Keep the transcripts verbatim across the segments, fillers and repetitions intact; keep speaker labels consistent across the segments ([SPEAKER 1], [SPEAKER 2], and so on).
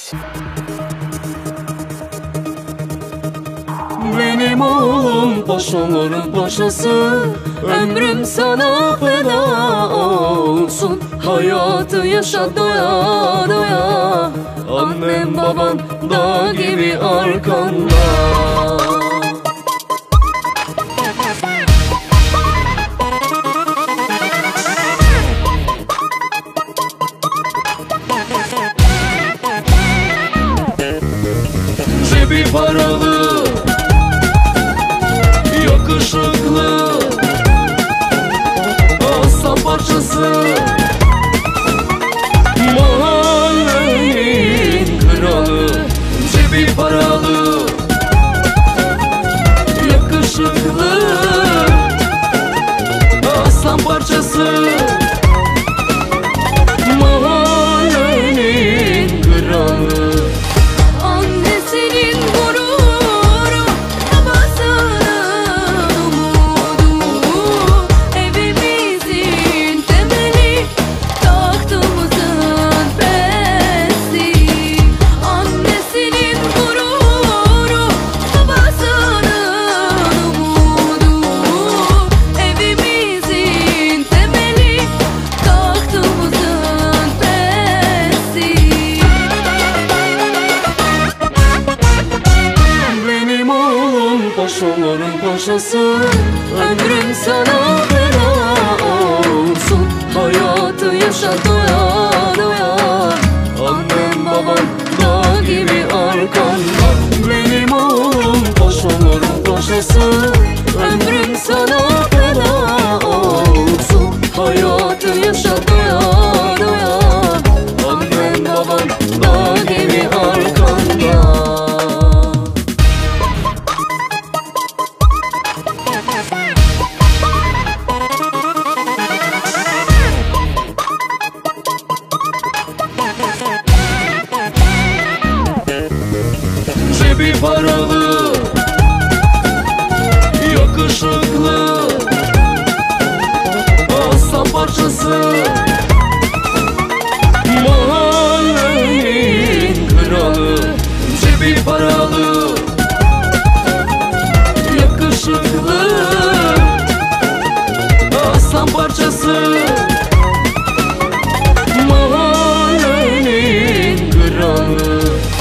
[SPEAKER 1] Benim oğlum paşaların paşası, ömrüm sana feda olsun. Hayatı yaşa doya doya, annem baban dağ gibi arkanda. Cebi paralı, yakışıklı, aslan parçası, mahallenin kralı. Cebi paralı, yakışıklı, aslan parçası, mahallenin kralı. Paşaların paşası, ömrüm sana feda olsun. Hayatı yaşa doya doya, annem baban dağ gibi arkanda. Benim oğlum paşaların paşası, ömrüm sana feda olsun. Hayatı yaşa doya doya, annem baban dağ gibi arkanda. Cebi paralı, yakışıklı, aslan parçası, mahallenin kralı. Cebi paralı, yakışıklı, aslan parçası, mahallenin kralı.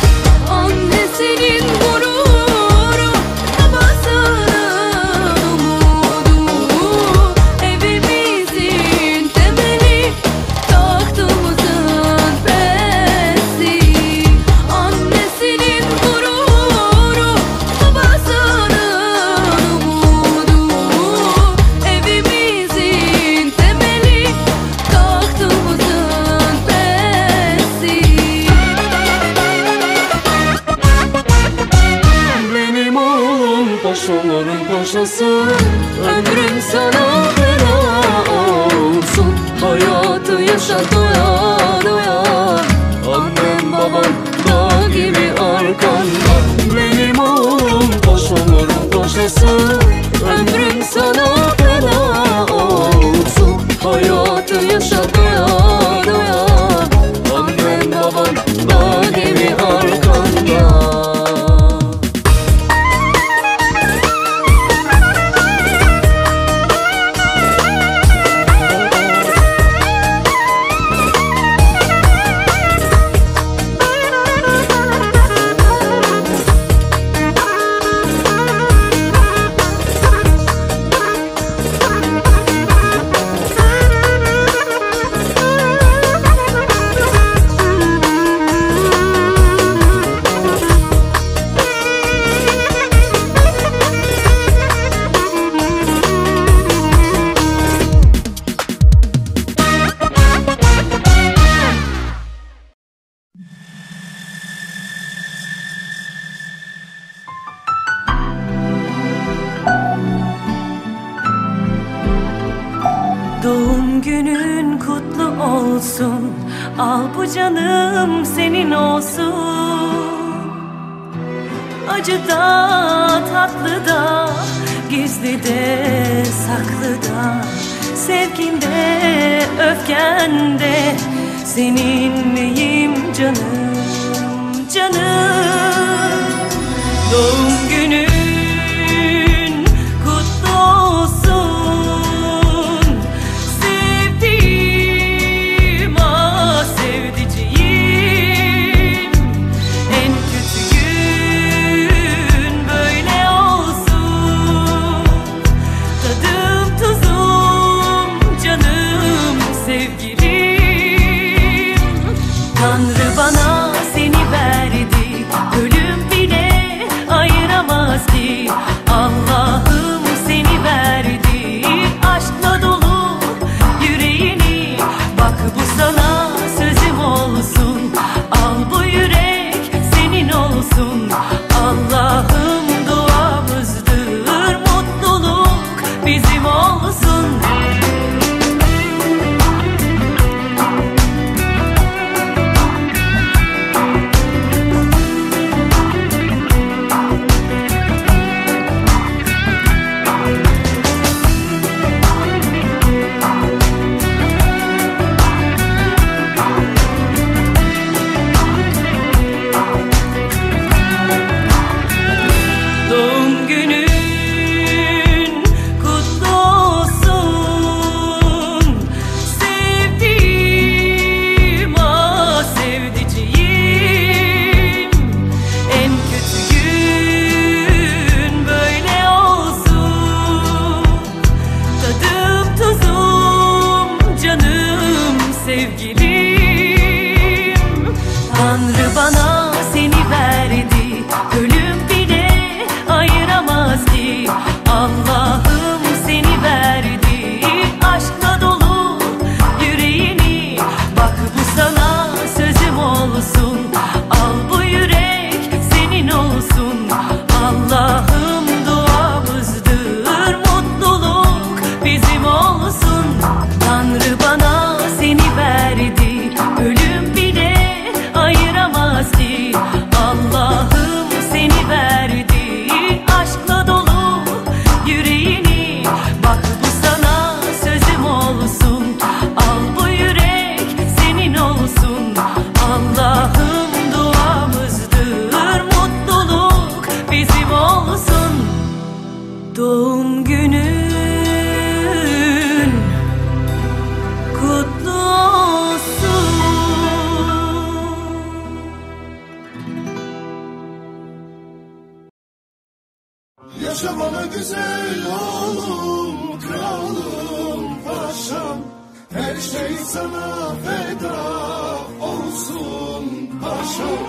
[SPEAKER 1] Paşaların paşası, ömrüm sana feda olsun. Hayatı yaşa doya doya, annem baban dağ gibi arkanda. Benim oğlum paşaların paşası, ömrüm sana feda olsun. Hayatı yaşa doya doya, annem baban dağ gibi arkanda.
[SPEAKER 2] Doğum günün kutlu olsun, al bu canım senin olsun. Acı da tatlı da, gizli de saklı da, sevginde öfkende seninleyim canım Tanrı bana seni verdi, ölüm bile ayıramaz ki. Allah'ım seni verdi, aşkla dolu yüreğini. Bak bu sana sözüm olsun, al bu yürek senin olsun. Allah'ım duamızdır, mutluluk bizim olsun. Doğum günün kutlu olsun sevdiğim, ah sevdiceğim. En kötü gün böyle olsun, tadım tuzum canım sevgilim. Tanrı bana seni verdi, ölüm bile ayıramaz ki. Allah'ım seni verdi, aşkla dolu yüreğini. Bak bu sana sözüm olsun, al bu yürek senin olsun. Allah'ım duamızdır, mutluluk bizim olsun. Tanrı bana seni verdi, ölüm bile ayıramaz ki. Allah'ım seni verdi, aşkla dolu yüreğini. Bak bu sana sözüm olsun, al bu yürek senin olsun. Allah'ım duamızdır, mutluluk bizim olsun. Doğum günün kutlu olsun.
[SPEAKER 3] Yaşa bana güzel oğlum, kralım, paşam. Her şey sana feda olsun paşam.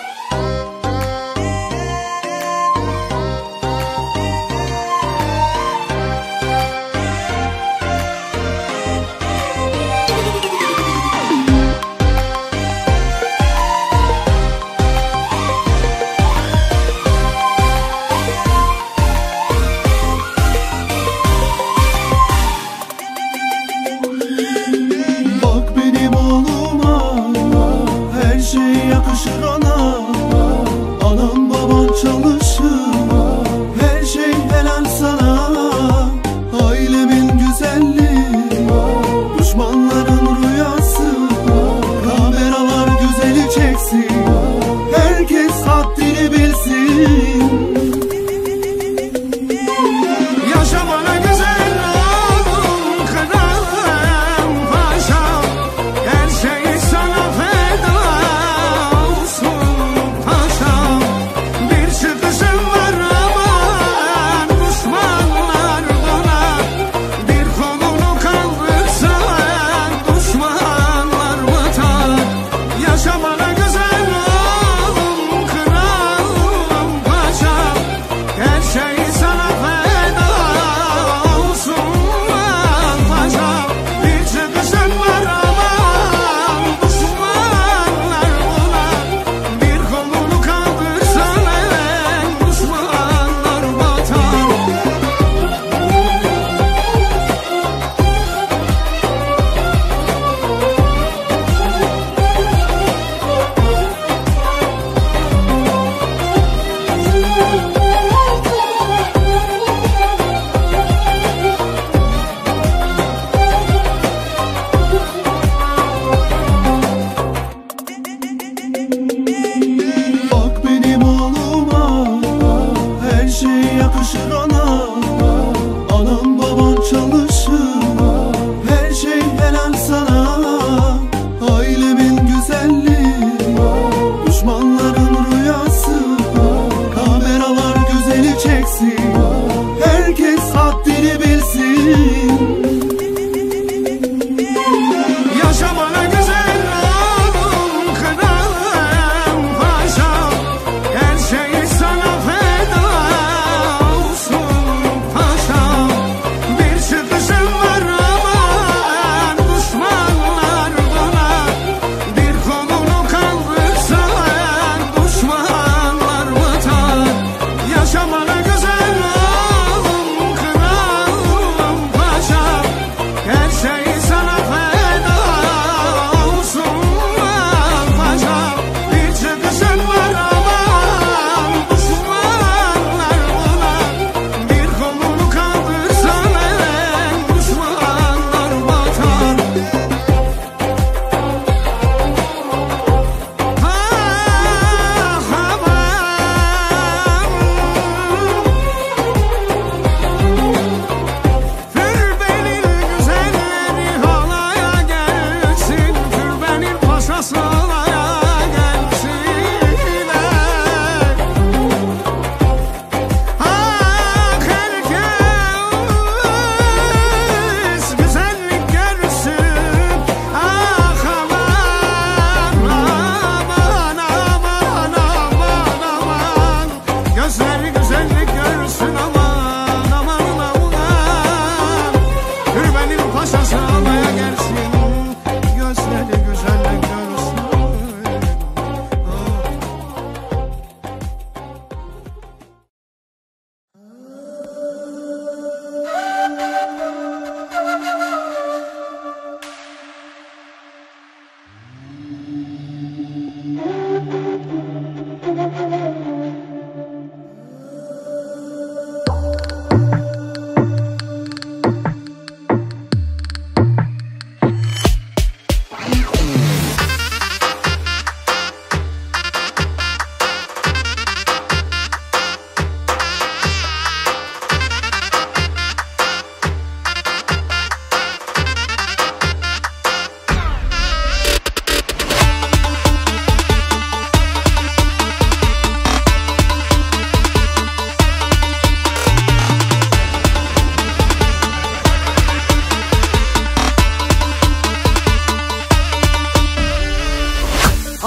[SPEAKER 3] Bak benim oğluma, her şey yakışır ona. Anam baban çalışır, her şey helal sana. Ailemin güzelliği, düşmanların rüyası. Kameralar güzeli çeksin, herkes haddini bilsin. Yaşa bana güzel oğlum, kralım, paşam. Her şey sana feda olsun paşam. Bir çıkışım var aman, düşmanlar bana. Bir kolunu kaldırsan, düşmanlar batar. Yaşa bana güzel oğlum,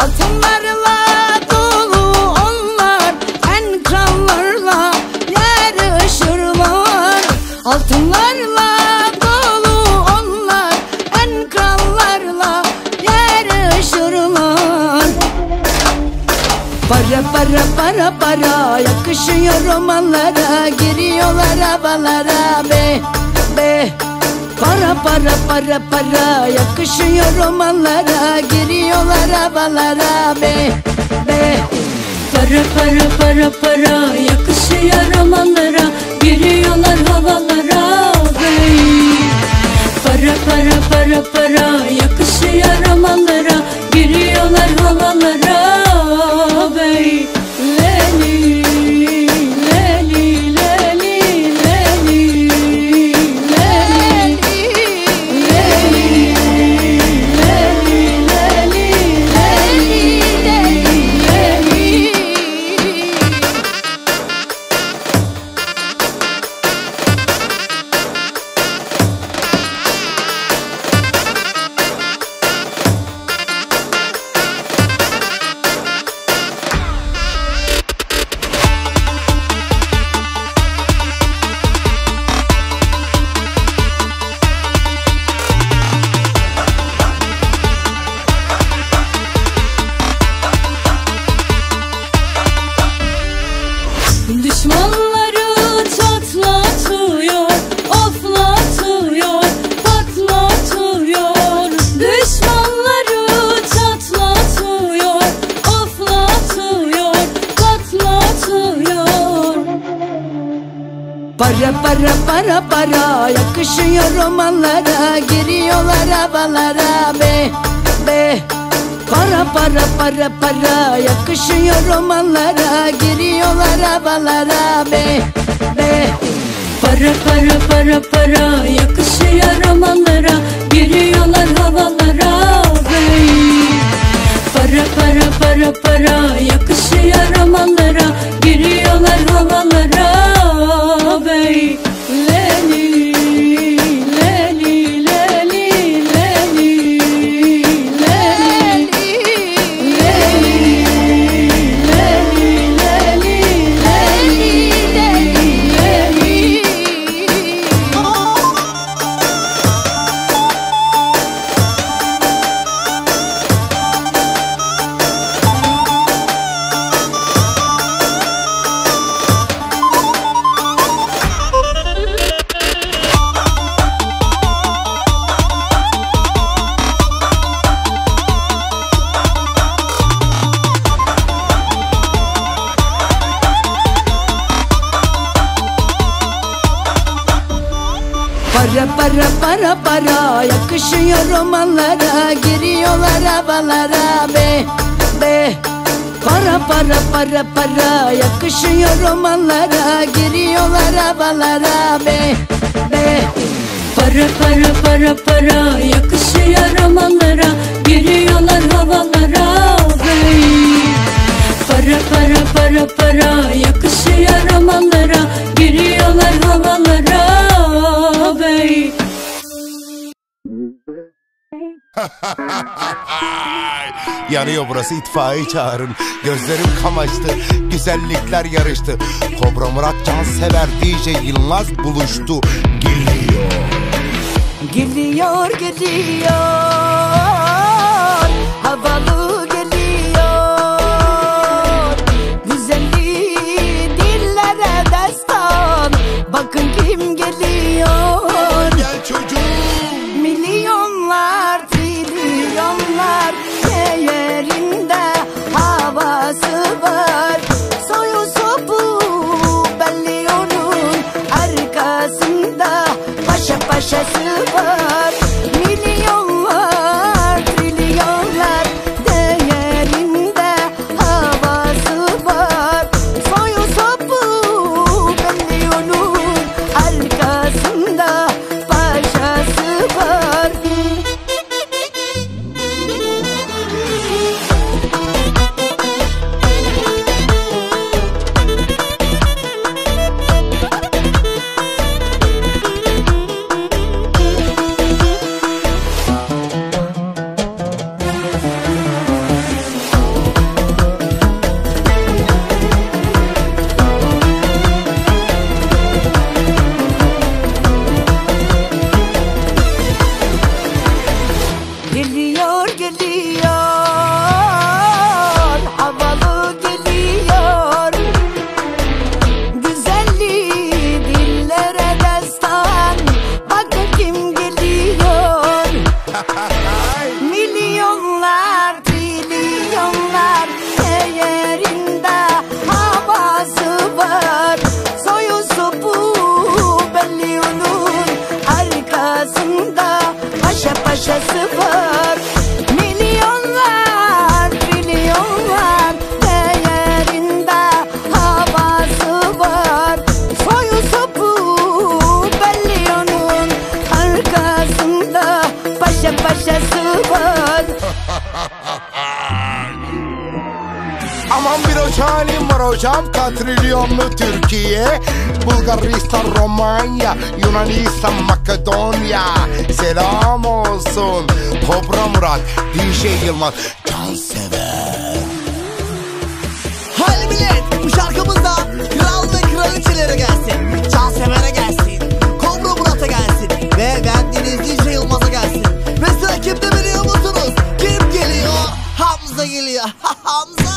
[SPEAKER 2] Altınlarla dolu onlar, en krallarla yarışırlar. Altınlarla dolu onlar, en krallarla yarışırlar. Para para para para yakışıyor romanlara, giriyorlar havalara be be. Para para para para yakışıyor romanlara, giriyorlar havalara be be.
[SPEAKER 1] Para para para para yakışıyor romanlara, giriyorlar havalara bey. Para para para para yakışıyor romanlara, giriyorlar havalara bey. Leli leli leli leli leli leli leli leli leli. Düşmanları çatlatıyor, oflatıyor, patlatıyor. Düşmanları çatlatıyor, oflatıyor, patlatıyor.
[SPEAKER 2] Para para para para yakışıyor romanlara, giriyorlar havalara be be. Para para para para yakışıyor romanlara, giriyorlar havalara be be.
[SPEAKER 1] Para para para para yakışıyor romanlara, giriyorlar havalara bey. Para para para para yakışıyor romanlara, giriyorlar havalara bey. Leli leli leli leli leli leli leli leli leli.
[SPEAKER 2] Para para para para yakışıyor romanlara, giriyorlar havalara be be. Para para para para yakışıyor romanlara, giriyorlar havalara be be.
[SPEAKER 1] Para para para para yakışıyor romanlara, giriyorlar havalara bey. Para para para para yakışıyor romanlara, giriyorlar havalara bey.
[SPEAKER 4] Yanıyor burası, itfaiye çağırın. Gözlerim kamaştı, güzellikler yarıştı. Kobra Murat Cansever D J Yılmaz buluştu. Geliyor.
[SPEAKER 2] Geliyor geliyor, havalı geliyor. Güzelliği dillere destan, bakın kim geliyor.
[SPEAKER 4] Gel çocuğum.
[SPEAKER 2] Milyonlar trilyonlar değerinde havası var. Soyu sopu belli onun arkasında, paşa paşası var. Milyonlar geliyor, havalı geliyor. Güzelliği dillere destan, bakın kim geliyor. Milyonlar, trilyonlar değerinde havası var. Soyu sopu belli onun arkasında paşa paşası var. Milyonlar, trilyonlar değerinde havası var. Soyu sopu belli onun arkasında paşa paşası var.
[SPEAKER 4] Aman bir halim var hocam, katrilyonlu Türkiye, Bulgaristan, Romanya, Yunanistan, Makedonya. Selam olsun Kobra Murat, D J Yılmaz, Cansever.
[SPEAKER 5] Hadi millet, bu şarkımızda kral ve kraliçelere gelsin, Cansever'e gelsin, Kobra Murat'a gelsin ve beğendiğiniz D J Yılmaz'a gelsin. Ve sıra kimde biliyor musunuz? Kim geliyor? Hamza geliyor. Hamza!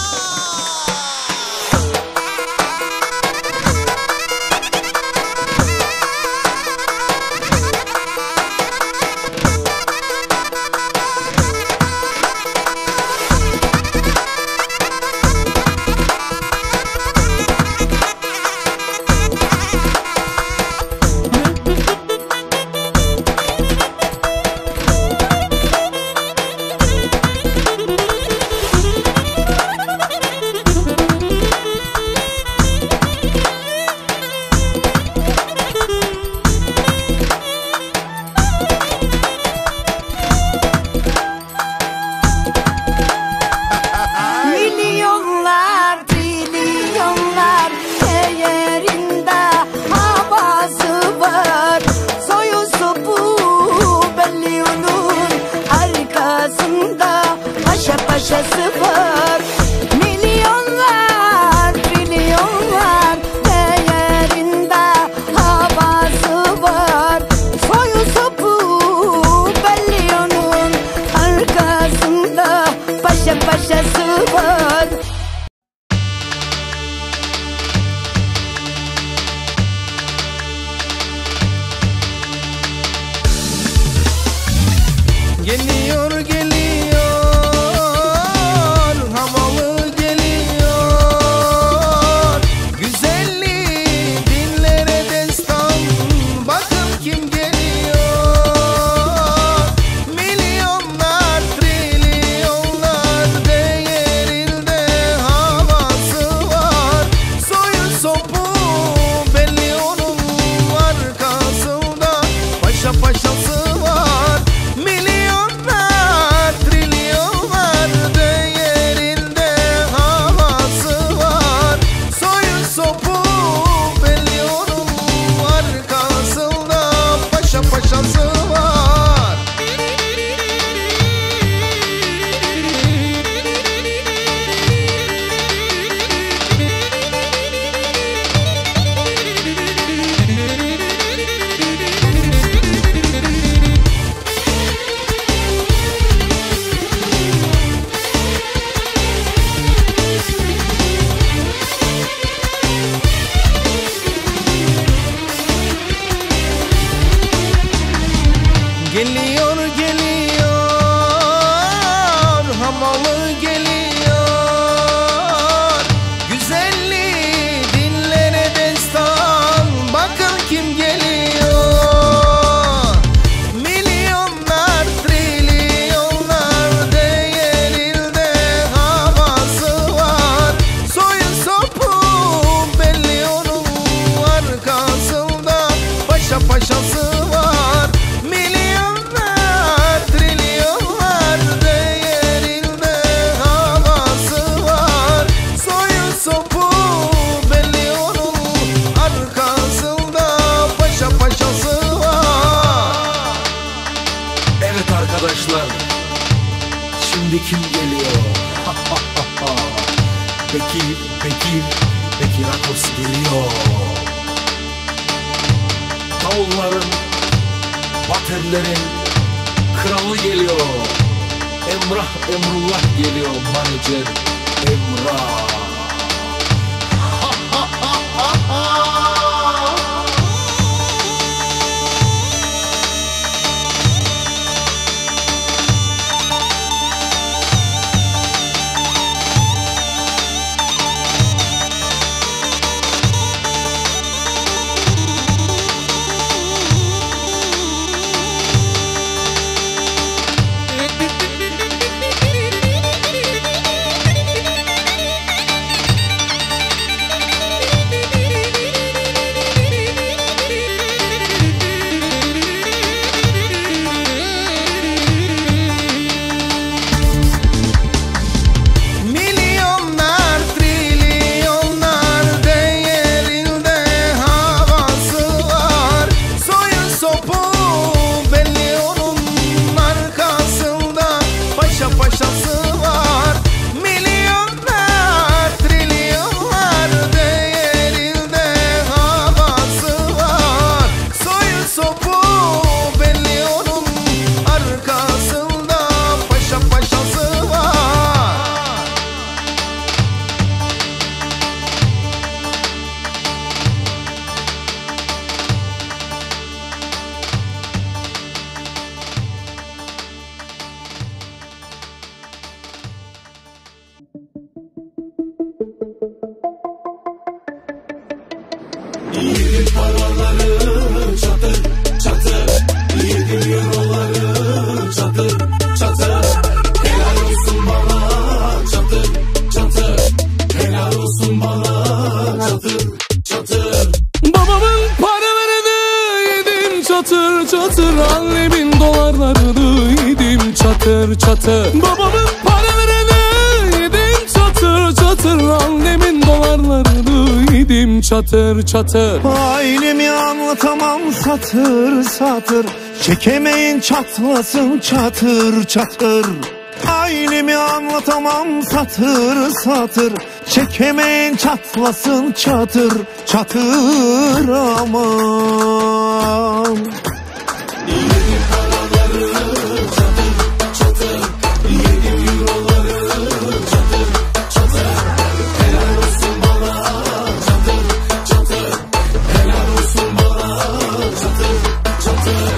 [SPEAKER 2] Milyonlar, trilyonlar değerinde havası var. Soyu sopu belli onun arkasında paşa paşası var. Milyonlar, trilyonlar değerinde havası var. Soyu sopu belli onun arkasında paşa paşası var.
[SPEAKER 3] Geliyor geliyor, havalı geliyor. Güzelliği dillere destan, bakın kim geliyor. Milyonlar, trilyonlar değerinde havası var. Soyu sopu belli onun arkasında paşa paşası var. Milyonlar, trilyonlar değerinde havası var. Soyu sopu belli onun arkasında paşa paşası var. Geliyor geliyor, havalı geliyor. Güzelliği dillere destan, bakın kim geliyor. Milyonlar, trilyonlar değerinde havası var. Soyu sopu belli onun arkasında paşa paşası var. Milyonlar, trilyonlar değerinde havası var. Soyu sopu belli onun arkasında paşa paşası var.
[SPEAKER 6] Evet arkadaşlar, şimdi kim geliyor? Bekir, Bekir, Bekir Akos geliyor. Davulların, baterilerin kralı geliyor. Emrah Emrullah geliyor manager Emrah.
[SPEAKER 7] Yedim paraları çatır çatır, yedim euroları çatır çatır. Helal olsun bana çatır çatır, helal olsun bana çatır çatır.
[SPEAKER 8] Babamın paralarını yedim çatır çatır, annemin dolarlarını yedim çatır çatır. Babamın paralarını yedim çatır çatır, annemin dolarlarını yedim çatır çatır.
[SPEAKER 9] Ailemi anlatamam satır satır, çekemeyin çatlasın çatır çatır. Ailemi anlatamam satır satır, çekemeyin çatlasın çatır çatır aman.
[SPEAKER 7] Yedim paraları çatır çatır, yedim euroları çatır çatır. Helal olsun bana çatır çatır, helal olsun bana çatır çatır.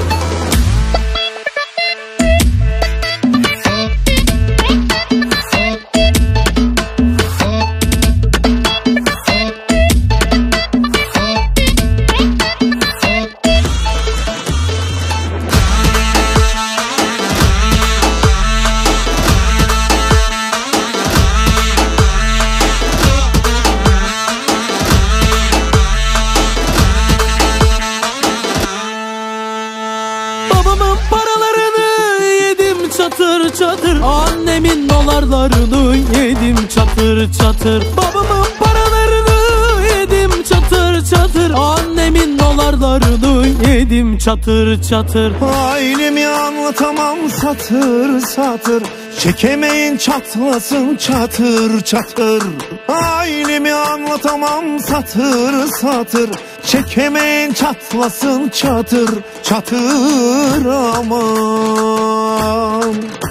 [SPEAKER 8] Babamın paralarını yedim çatır çatır, annemin dolarlarını yedim çatır çatır. Babamın paralarını yedim çatır çatır, annemin dolarlarını yedim çatır çatır.
[SPEAKER 9] Ailemi anlatamam satır satır, çekemeyin çatlasın çatır çatır. Ailemi anlatamam satır satır, çekemeyin çatlasın çatır çatır aman.